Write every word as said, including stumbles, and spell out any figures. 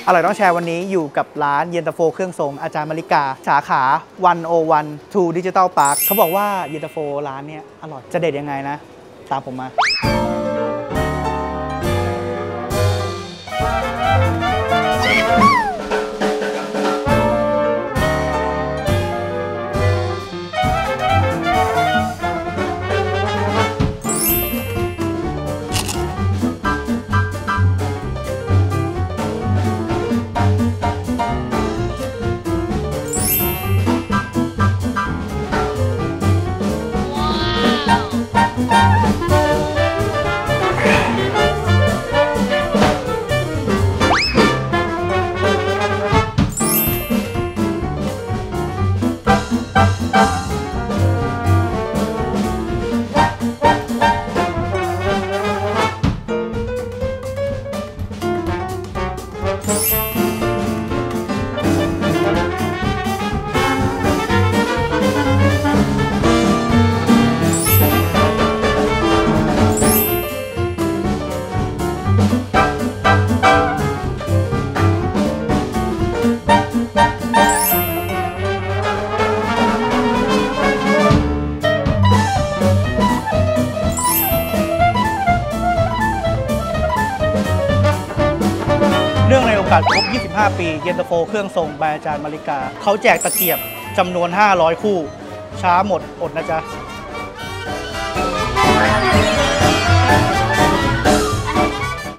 อร่อยต้องแชร์วันนี้อยู่กับร้านเย็นตาโฟเครื่องทรงอาจารย์มาริกาสาขาหนึ่งศูนย์หนึ่ง True Digital Park เขาบอกว่าเย็นตาโฟร้านเนี้ยอร่อยจะเด็ดยังไงนะตามผมมาเนื่องในโอกาสครบ ยี่สิบห้า ปีเย็นตาโฟเครื่องทรงบายอาจารย์มาริกาเขาแจกตะเกียบจำนวน ห้าร้อย คู่ช้าหมดอดนะจ๊ะ